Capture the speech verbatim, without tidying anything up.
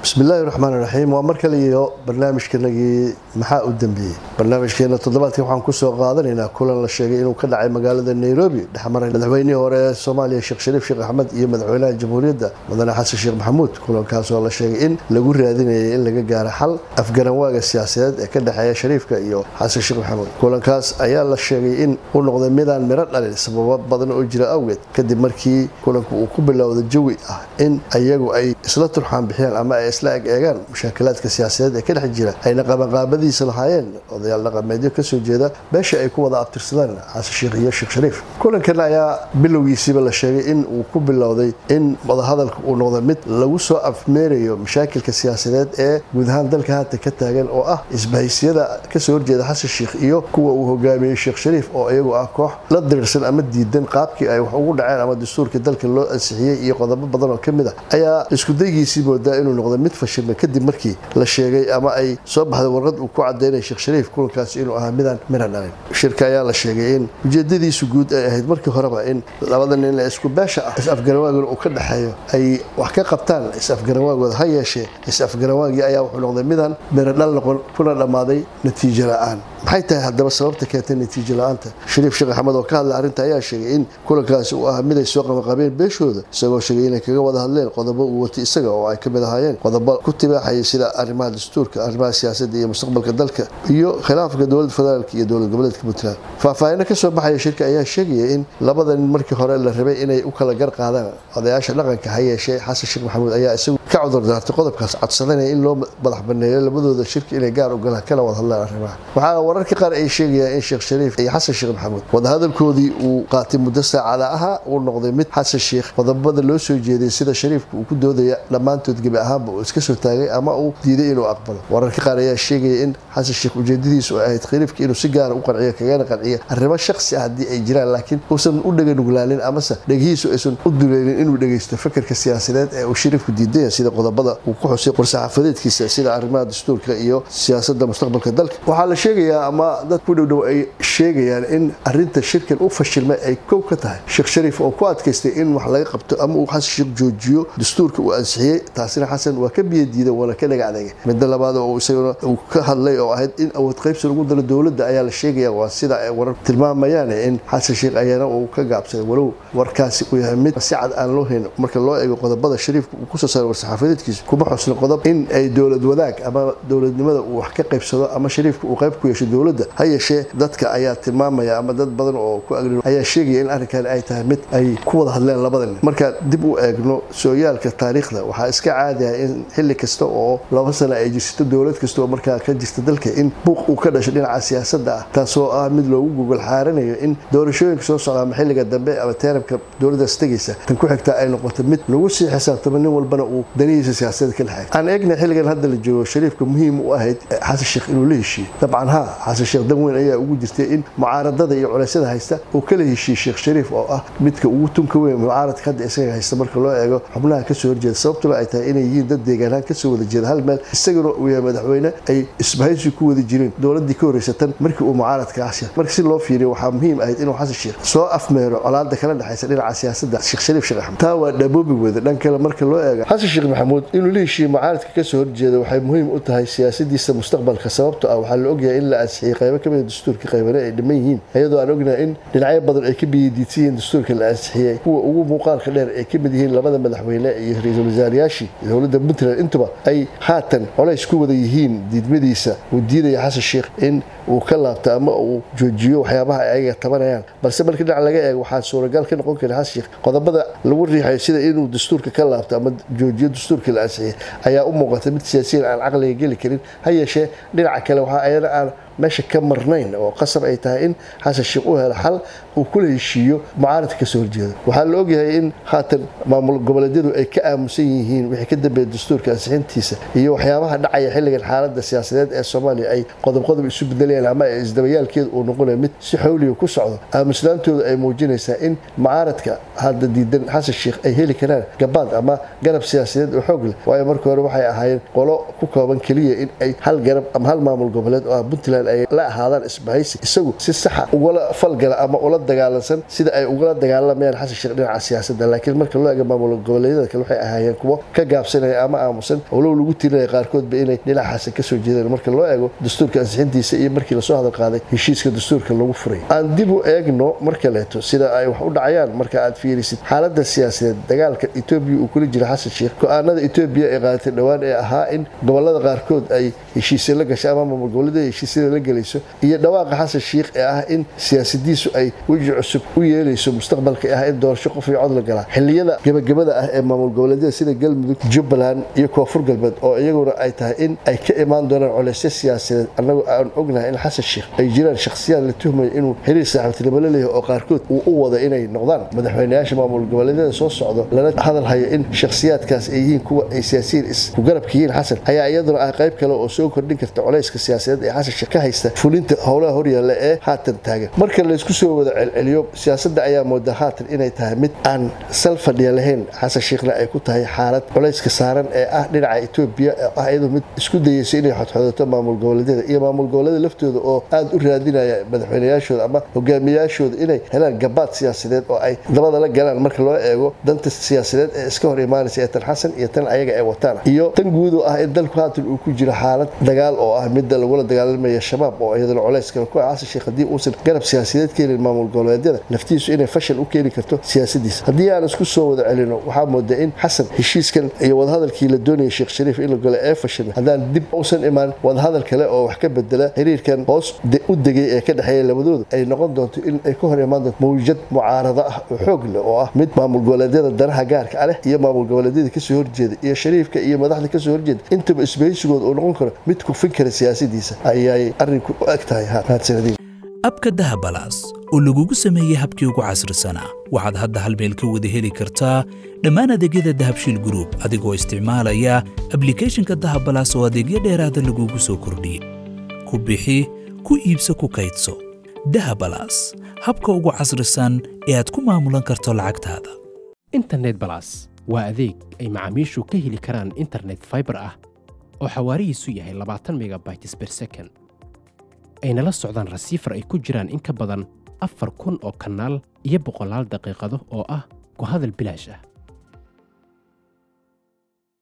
بسم الله الرحمن الرحيم ومركل iyo barnaamijkeenagii maxaa u dambeeyay barnaamijkeena toddobaadkii waxaan ku soo qaadanaynaa kulan la sheegay inuu ka dhacay magaalada Nairobi dhaxmaray madaxweynihii hore Soomaaliya Sheekh Shariif Sheekh Axmed iyo madaxweynaha Jamhuuriyadda Mudane Xasan Sheekh Maxamuud kulankaas oo la sheegay in lagu raadinayo in laga gaaro xal afgaranwaaga siyaasadeed ee ka dhaxeeya Shariifka iyo Xasan Sheekh Maxamuud kulankaas ayaa la sheegay in uu noqday midaan miro dhalin sababo badan oo jira awgeed kadib markii kulanku uu ku bilowday jawi ah in ayagu ay isla turxaan bixiyaan ama ay isla eegaan mushaakilaadka siyaasadeed ee ka dhex jira ayna qabanqaabadiisa lahaayeen odayaal dhaqameedyo ka soo jeeda beesha ay ku wada abtirsadaan Xasan Sheekh iyo Sheekh Shariif kulankan ayaa bilowgiisiiba la sheegay in uu ku bilowday in wadahadalka uu noqdo mid lagu soo afmeerayo mushaakilaadka siyaasadeed ee guud ahaan dalka hadda ka taagan oo ah isbahaysiyada ka soo horjeeda Xasan Sheekh iyo kuwa uu hogaamiyay Sheekh Shariif oo iyagu ah koox la dirsan ama diidan qaabkii ay wax ugu dhaceen ama dastuurka dalka loo ansixiyay iyo qodobo badan oo kamid ah ayaa isku daygiisii moodaa inuu noqdo mid fashilmay kadib markii la sheegay ama ay soo baxday warqad uu ku cadeynay Sheekh Shariif kulankaas inuu ahaa midaan miran dhalin shirka ayaa la sheegay in ujeedadiisu guud ay ahayd markii horeba in labada nin la isku beesha ah is-afgaranwaagooda uu ka dhaxeeyo ay wax ka qabtaan is-afgaranwaagooda ha yeeshee is-afgaranwaagii ayaa wuxuu noqday midaan miran dhal noqon kuna dhamaaday natiijo la'aan maxay tahay haddaba sababta keentay natiijo la'aanta Shariif Sheekh Axmed oo ka hadlay arrinta ayaa sheegay in kulankaas uu ahaa mid ay soo qabanqaabeen beeshooda isagoo sheegay inay kaga wada hadleen qodobo uu watay isaga oo ay ka mid ahaayeen qodobo ku tibaaxay sida arrimaha dastuurka arrimaha siyaasadda iyo mustaqbalka dalka iyo khilaafka dowladda federaalka iyo dowlad goboleedka Puntland faahfaahin ka soo baxay shirka ayaa sheegay in labada nin markii hore la rabay inay u kala gar qaadaan odayaasha dhaqanka ha yeeshee Xasan Sheekh Maxamuud ayaa isagu ka cudur daartay qodobkaas codsadanaya in loo madax baneeyo labadooda shirka inay gaar u galaan kala wada hadlaan arrimaha waxa wararka qaar ay sheegayaan in Sheekh Shariif iyo Xasan Sheekh Maxamuud wadahadalkoodii uu qaatay muddo saacada ah uu noqday mid Xasan Sheekh qodobada loo soo jeeday sida Shariifku uu ku doodaya dhamaantood gabi ahaanba uu iska soo taagay ama uu diiday inuu aqbalo wararka qaar ayaa sheegay in Xasan Sheekh ujeedadiisu ay ahayd Shariifka inuu si gaar ah u qanciyo kaga qanciyo arrimo shakhsi ah hadii ay jiraan laakiin uusan u dhagan nuglaalin ama se dhagihiisu aysan u duleelin inuu dhageysto fikirka siyaasadeed ee uu Shariifku diiday sida qodobada uu ku xusay qorsaxafadeedkiisa sida arrimaha dastuurka iyo siyaasadda mustaqbalka dalka waxa la sheegayaa ama dad ku dhowdhow ay sheegayaan in arrinta shirkan u fashilmay ay koob ka tahay Sheekh Shariif oo ku adkaystay in wax laga qabto ama uu Xasan Sheekh joojiyo dastuurka uu ansixiyay taasina Xasan waa ka biyadiiday wala ka dhagacday mid labaad oo isaguna uu ka hadlay oo ahayd in awood qaybsi lagu dalo dawladda ayaa la sheegaya waa sida ay warar tilmaamayaan in Xasan Sheekh ayana uu ka gaabsaday walow warkaasi uu yahay mid si cad aan loo hayn marka loo eego qodobada Shariifka uu ku soo saaray warsaxaafadeedkiisa kuma xusna qodob in ay dawlad wadaag ama dawladnimada uu wax ka qaybsado ama Shariifka uu qayb ku yeesho dawladda ha yeeshee dadka ayaa tilmaamaya ama dad badan oo ku agrin ayaa sheegay in arrinkan ay tahay mid ay ku wada hadleen labadan marka dib u eegno sooyaalka taariikhda waxa iska caadi ah in xilli kasta oo laba sano ay jirto dawlad kasta oo markaa ka jirta dalka in buuq uu ka dhasho dhinaca siyaasadda ah taasoo ah mid loogu gogol xaaranayo in doorashooyinka soo socda ama xilliga dambe ama taarabka dawladda stageysa tan ku xigta ay noqoto mid lagu sii xisaabtamo nin walbana uu danihiisa siyaasadeed ka dhaxay aan eegna xilligan hadda la joogo Shariifka muhiim u ahayd Xasan Sheekh inuu la heshiiyo dabcan ha Xasan Sheekh dan weyn ayaa ugu jirtay in mucaaradada iyo culaysyada haysta oo kala heshiiyay Sheekh Shariif oo ah midka ugu tunka weyn mucaaradka hadda isaga haysta marka loo eego xubnaha ka soo horjeeda sababtuna ay tahay inay yihiin dad deegaanaan ka soo wada jeeda hal meel isaguna uu yahay madaxweyne ay isbahaysi ku wada jireen dawladii ka horeysatan markii uu mucaaradka ahaa markii si loo fiiriyo waxa muhiim ahayd inuu Xasan Sheekh soo afmeero colaadda kala dhaxaysa dhinaca siyaasadda Sheekh Shariif Sheekh Axmed taa waa daboobi wada dhan kale marka loo eego Xasan Sheekh Maxamuud inuu la heshiiyo mucaaradka ka soo horjeeda waxay muhiim u tahay siyaasadiisa mustaqbalka sababtoo ah waxa la ogyahay in la ansixiyay qaybo kamid ah dastuurka qaybana ay dhiman yihiin iyadoo aan ognahay in dhinacyo badan ay ka biyadiidsiin dastuurka la ansixiyay kuwa ugu muuqaalka dheer ay kamid yihiin labada madaxweyne iyo ra'iisul wasaarayaashii dowladda Puntland intuba ay haatan colays ku wada yihiin diidmadiisa uu diiday Xasan Sheekh in uu ka laabto ama uu joojiyo waxyaabaha ay ayaga tabanayaan balse markii dhinaca laga eego waxa suuragal ka noqon kara Xasan Sheekh qodobada lagu riixay sida inuu dastuurka ka laabto ama joojiyo dastuurka la ansixiyay ayaa u muuqata mid siyaasiyiin aan aqliga gali karin ha yeeshee dhinaca kale waxa ayana aan meesha ka marnayn oo qasab ay tahay in Xasan Sheekh uu helo xal uu ku heshiiyo mucaaradka ka soo horjeeda waxa la ogyahay in haatan maamul goboleedyadu ay ka aamusan yihiin wixii ka dambeeyay dastuurka ansixintiisa iyo waxyaabaha dhacaya xilligan xaaladda siyaasadeed ee Soomaaliya ay qodob qodob isu bedelayaan ama isdabayaalkeedu uu noqonayo mid si xawliyo ku socdo aamusnaantooda ay muujinaysaa in mucaaradka hadda diidan Xasan Sheekh ay heli karaan gabaad ama garab siyaasadeed oo xoog leh waayo markii hore waxay ahaayeen qolo ku kooban kaliya in ay hal garab ama hal maamul goboleed oo Puntland ay la ahaadaan isbahaysi isagu si sax ah uga falgala ama ula dagaalansan sida ay ugala dagaalamayaan xasan sheekh dhinaca siyaasadda laakiin marka loo eego maamul goboleedyada kale waxay ahaayeen kuwo ka gaabsanaya ama aamusan oo loo lagu tirinay qaarkood ba inay dhinacaas ka soo jeedaan marka loo eego dastuurka ansixintiisa iyo markii la soo hadal qaaday heshiiska dastuurka lagu furay aan dib u eegno marka leeto sida ay wax u dhacayaan marka aad fiirisid xaaladda siyaasadeed dagaalka Itoobiya uu kula jiro xasan sheekh go'aanada Itoobiya ee qaadatay dhawaan ee ahaa in gobolada qaarkood ay heshiisyo la gashaan ama maamul goboleedyada heshiisyo la galayso iyo dhawaaqa xasan sheekh ee ah in siyaasadiisu ay waji cusub u yeelayso mustaqbalka ah in doorasho qof iyo cod la gala xilliyada gabagabada ah ee maamul goboleedyada sida Galmudug Jubbaland iyo Koonfur Galbeed oo iyaguna ay tahay in ay ka imaan doonaan culaysyo siyaasadeed annagu aan ognahay in xasan sheekh ay jiraan shakhsiyaad la tuhmay inuu xiriir saaxiibtinimo la leeyahay oo qaarkood uu u wada inay noqdaan madaxweynayaasha maamul goboleedyada soo socdo lana hadal hayo in shakhsiyaadkaas ay yihiin kuwa ay siyaasiyiin is ku garabka yihiin xasan ayaa iyaduna ah qayb kale oo soo kordhin karta culayska siyaasadeed ee xasan sheekh ka haysta fulinta howlaha horyaalla ee haatan taagan marka la isku soo wada celceliyo siyaasadda ayaa moodaa haatan inay tahay mid aan sal fadhiya lahayn xasan sheekhna ay ku tahay xaalad culayska saaran ee ah dhinaca Itoobiya ah iyadoo mid isku dayayso inay xodxodato maamul goboleedyada iyo maamul goboleedyada laftooda oo aad u raadinaya madaxweynayaashooda ama hogaamiyayaashooda inay helaan gabaad siyaasadeed oo ay dabada la galaan marka loo eego danta siyaasadeed ee iska hor imaanaysa tan xasan iyo tan ayaga ee wataan iyo tan guud oo ah in dalku haatan uu ku jiro xaalad dagaal oo ah mid lagu la dagaalamayo shabaab oo iyadoo culayska ku xasan sheekh hadii uusan garab siyaasadeed keenin maamul goboleedyada naftiisu inay fashil u keeni karto siyaasadiisa hadii aan isku soo wada celino waxa moodaa in xasan heshiiskan iyo wada hadalkii la doonayay sheekh shariif in la galo ee fashil hadaan dib uusan imaan wada hadal kale oo wax ka bedela xiriirkan hoos u degay ee ka dhaxeeya labadooda ay noqon doonto in ay ka hor imaan doonto mawjad mucaarada ah oo xoog leh oo ah mid maamul goboleedyada danaha gaarka ah iyo maamul goboleedyada ka soo horjeeda iyo shariifka iyo madaxda ka soo horjeeda intaba isbahaysigooda uu noqon karo mid ku fikira siyaasadiisa ayay arrinku u egtahay haatan abka dahabalaas oo lagugu sameeyay habkii ugu casrisanaa waxaad hadda hal meel ka wada heli kartaa dhammaan adeegyada dahabshiil group adigoo isticmaalaya applicationka dahabalaas oo adeegyo dheeraada lagugu soo kordhiyey ku bixi ku iibso ku kaydso dahabalaas habka ugu casrisan ee aad ku maamulan karto lacagtaada internet balas waa adeeg ay macaamiishu ka heli karaan internet fiber ah oo xawaarihiisu yahay labaatan megabytes per second ayna la socdaan rasiifar ay ku jiraan in ka badan afar kun oo kanaal iyo boqolaal daqiiqado oo ah ku hadal bilaash ah